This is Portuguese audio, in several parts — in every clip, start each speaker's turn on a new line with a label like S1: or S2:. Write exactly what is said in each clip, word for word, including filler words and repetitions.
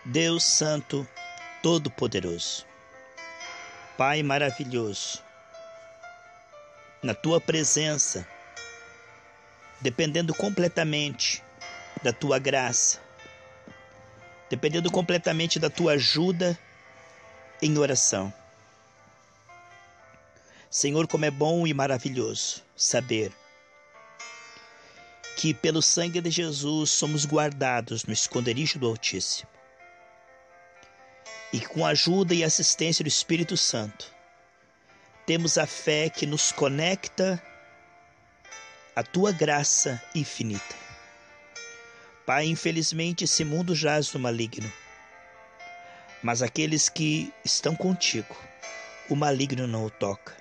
S1: Deus Santo, Todo-Poderoso, Pai maravilhoso, na Tua presença, dependendo completamente da Tua graça, dependendo completamente da Tua ajuda em oração. Senhor, como é bom e maravilhoso saber que pelo sangue de Jesus somos guardados no esconderijo do Altíssimo. E com a ajuda e assistência do Espírito Santo, temos a fé que nos conecta à Tua graça infinita. Pai, infelizmente esse mundo jaz no maligno, mas aqueles que estão contigo, o maligno não o toca.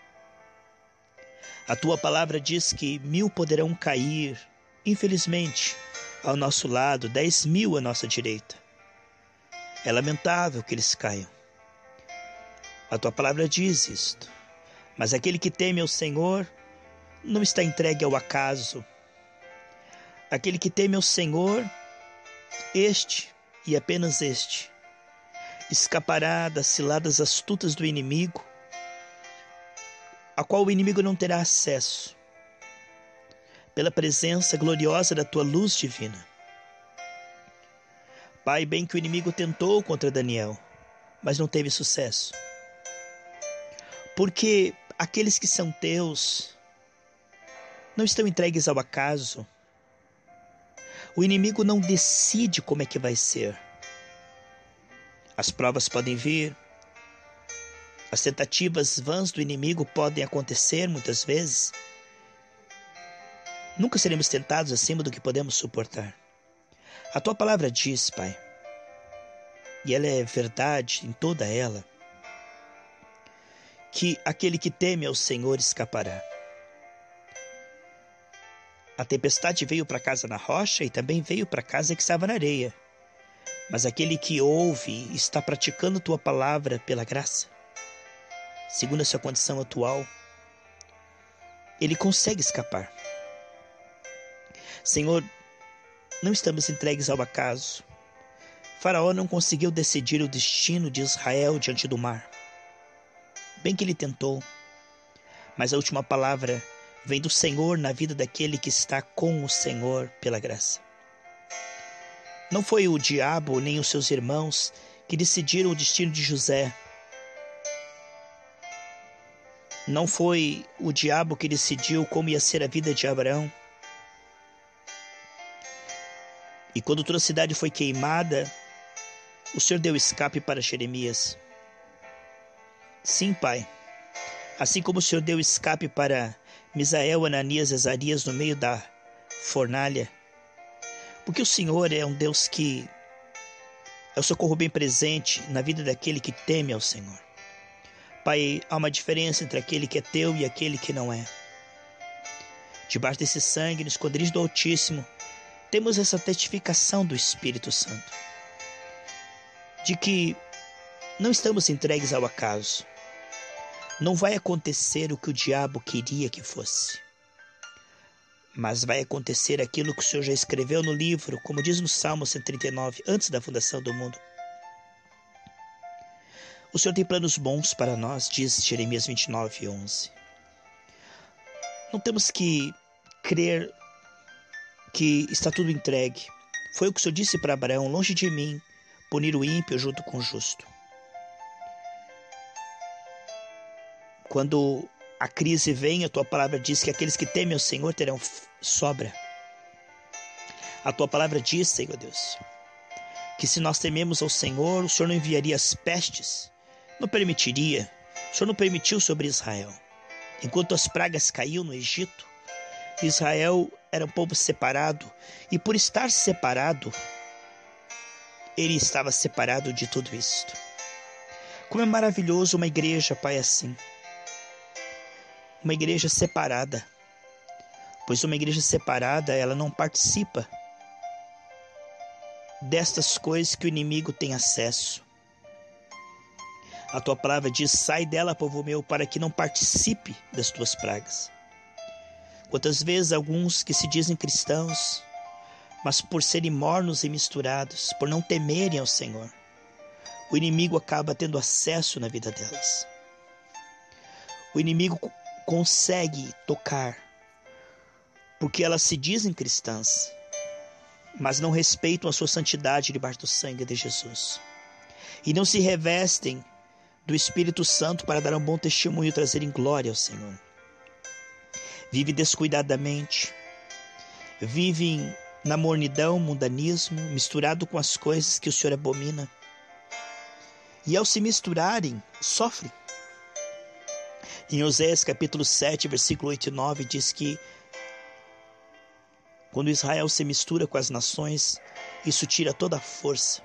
S1: A Tua palavra diz que mil poderão cair, infelizmente, ao nosso lado, dez mil à nossa direita. É lamentável que eles caiam. A Tua palavra diz isto. Mas aquele que teme ao Senhor não está entregue ao acaso. Aquele que teme ao Senhor, este e apenas este, escapará das ciladas astutas do inimigo, a qual o inimigo não terá acesso, pela presença gloriosa da Tua luz divina. Pai, bem que o inimigo tentou contra Daniel, mas não teve sucesso. Porque aqueles que são Teus não estão entregues ao acaso. O inimigo não decide como é que vai ser. As provas podem vir, as tentativas vãs do inimigo podem acontecer muitas vezes. Nunca seremos tentados acima do que podemos suportar. A Tua palavra diz, Pai, e ela é verdade em toda ela, que aquele que teme ao Senhor escapará. A tempestade veio para casa na rocha e também veio para casa que estava na areia. Mas aquele que ouve e está praticando Tua palavra pela graça, segundo a sua condição atual, ele consegue escapar. Senhor, não estamos entregues ao acaso. Faraó não conseguiu decidir o destino de Israel diante do mar. Bem que ele tentou, mas a última palavra vem do Senhor na vida daquele que está com o Senhor pela graça. Não foi o diabo nem os seus irmãos que decidiram o destino de José. Não foi o diabo que decidiu como ia ser a vida de Abraão. E quando toda a cidade foi queimada, o Senhor deu escape para Jeremias. Sim, Pai. Assim como o Senhor deu escape para Misael, Ananias e Azarias no meio da fornalha. Porque o Senhor é um Deus que é o socorro bem presente na vida daquele que teme ao Senhor. Pai, há uma diferença entre aquele que é Teu e aquele que não é. Debaixo desse sangue, no esconderijo do Altíssimo, temos essa testificação do Espírito Santo, de que não estamos entregues ao acaso. Não vai acontecer o que o diabo queria que fosse, mas vai acontecer aquilo que o Senhor já escreveu no livro, como diz no Salmo cento e trinta e nove, antes da fundação do mundo. O Senhor tem planos bons para nós, diz Jeremias vinte e nove, onze. Não temos que crer que está tudo entregue. Foi o que o Senhor disse para Abraão: longe de mim punir o ímpio junto com o justo. Quando a crise vem, a Tua palavra diz que aqueles que temem ao Senhor terão sobra. A Tua palavra diz, Senhor Deus, que se nós tememos ao Senhor, o Senhor não enviaria as pestes, não permitiria. O Senhor não permitiu sobre Israel. Enquanto as pragas caíam no Egito, Israel era um povo separado, e por estar separado, ele estava separado de tudo isto. Como é maravilhoso uma igreja, Pai, assim. Uma igreja separada. Pois uma igreja separada, ela não participa destas coisas que o inimigo tem acesso. A Tua palavra diz: sai dela, povo meu, para que não participe das Tuas pragas. Quantas vezes alguns que se dizem cristãos mas por serem mornos e misturados, por não temerem ao Senhor, o inimigo acaba tendo acesso na vida delas. O inimigo consegue tocar, porque elas se dizem cristãs, mas não respeitam a sua santidade debaixo do sangue de Jesus. E não se revestem do Espírito Santo para dar um bom testemunho e trazerem glória ao Senhor. Vivem descuidadamente, vivem na mornidão, mundanismo, misturado com as coisas que o Senhor abomina. E ao se misturarem, sofrem. Em Oséias capítulo sete, versículo oito e nove, diz que quando Israel se mistura com as nações, isso tira toda a força.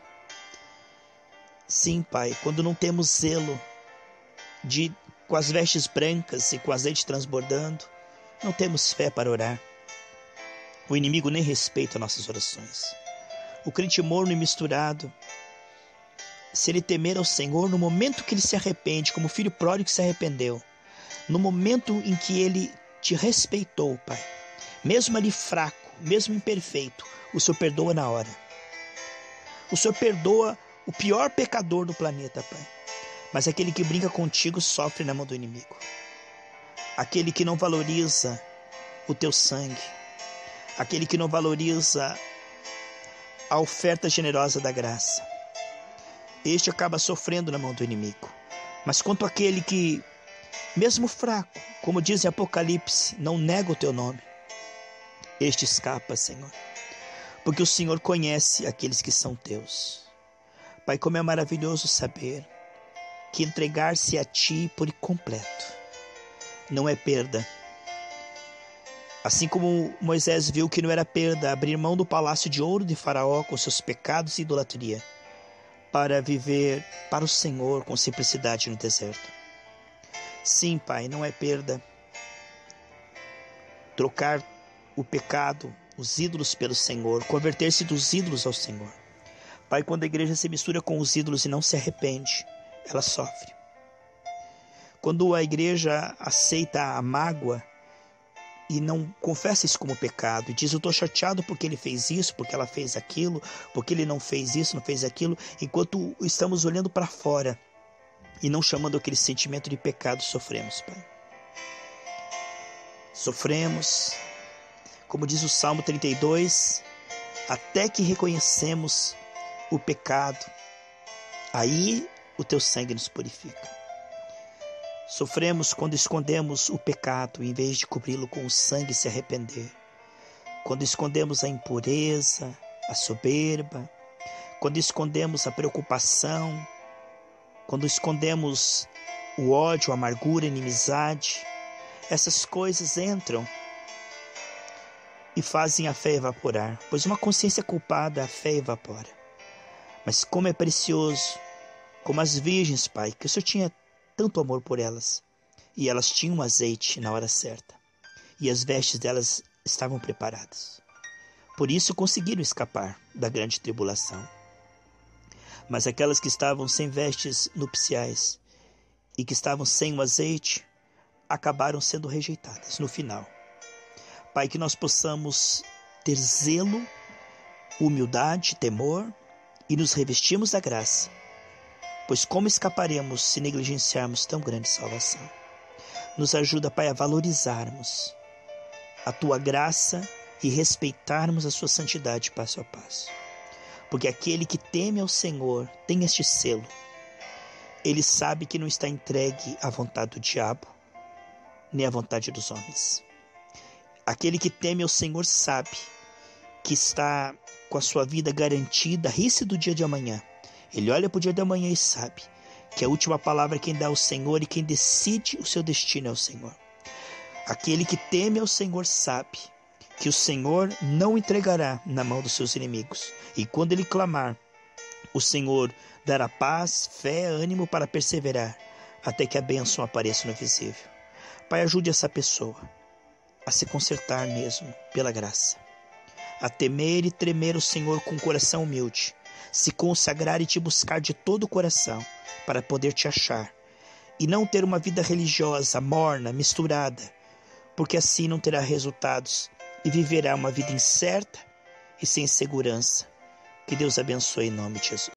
S1: Sim, Pai, quando não temos zelo de, com as vestes brancas e com azeite transbordando, não temos fé para orar. O inimigo nem respeita nossas orações. O crente morno e misturado, se ele temer ao Senhor, no momento que ele se arrepende, como o filho pródigo que se arrependeu, no momento em que ele te respeitou, Pai, mesmo ali fraco, mesmo imperfeito, o Senhor perdoa na hora. O Senhor perdoa o pior pecador do planeta, Pai. Mas aquele que brinca contigo sofre na mão do inimigo. Aquele que não valoriza o teu sangue. Aquele que não valoriza a oferta generosa da graça. Este acaba sofrendo na mão do inimigo. Mas quanto àquele que, mesmo fraco, como diz em Apocalipse, não nega o teu nome, este escapa, Senhor, porque o Senhor conhece aqueles que são teus. Pai, como é maravilhoso saber que entregar-se a Ti por completo não é perda. Assim como Moisés viu que não era perda abrir mão do palácio de ouro de Faraó com seus pecados e idolatria, para viver para o Senhor com simplicidade no deserto. Sim, Pai, não é perda trocar o pecado, os ídolos pelo Senhor, converter-se dos ídolos ao Senhor. Pai, quando a igreja se mistura com os ídolos e não se arrepende, ela sofre. Quando a igreja aceita a mágoa e não confessa isso como pecado, e diz, eu estou chateado porque ele fez isso, porque ela fez aquilo, porque ele não fez isso, não fez aquilo, enquanto estamos olhando para fora e não chamando aquele sentimento de pecado, sofremos, Pai. Sofremos, como diz o Salmo trinta e dois, até que reconhecemos o pecado, aí o teu sangue nos purifica. Sofremos quando escondemos o pecado, em vez de cobri-lo com o sangue e se arrepender. Quando escondemos a impureza, a soberba, quando escondemos a preocupação, quando escondemos o ódio, a amargura, a inimizade, essas coisas entram e fazem a fé evaporar, pois uma consciência culpada, a fé evapora. Mas como é precioso, como as virgens, Pai, que o Senhor tinha tanto amor por elas, e elas tinham azeite na hora certa, e as vestes delas estavam preparadas. Por isso conseguiram escapar da grande tribulação. Mas aquelas que estavam sem vestes nupciais e que estavam sem o azeite, acabaram sendo rejeitadas no final. Pai, que nós possamos ter zelo, humildade, temor e nos revestirmos da graça, pois como escaparemos se negligenciarmos tão grande salvação? Nos ajuda, Pai, a valorizarmos a Tua graça e respeitarmos a Sua santidade passo a passo. Porque aquele que teme ao Senhor tem este selo. Ele sabe que não está entregue à vontade do diabo, nem à vontade dos homens. Aquele que teme ao Senhor sabe que está com a sua vida garantida, ri-se do dia de amanhã. Ele olha para o dia de amanhã e sabe que a última palavra quem dá é o Senhor e quem decide o seu destino é o Senhor. Aquele que teme ao Senhor sabe que o Senhor não entregará na mão dos seus inimigos. E quando ele clamar, o Senhor dará paz, fé, ânimo para perseverar, até que a bênção apareça no visível. Pai, ajude essa pessoa a se consertar mesmo pela graça, a temer e tremer o Senhor com um coração humilde, se consagrar e te buscar de todo o coração para poder te achar, e não ter uma vida religiosa, morna, misturada, porque assim não terá resultados e viverá uma vida incerta e sem segurança. Que Deus abençoe em nome de Jesus.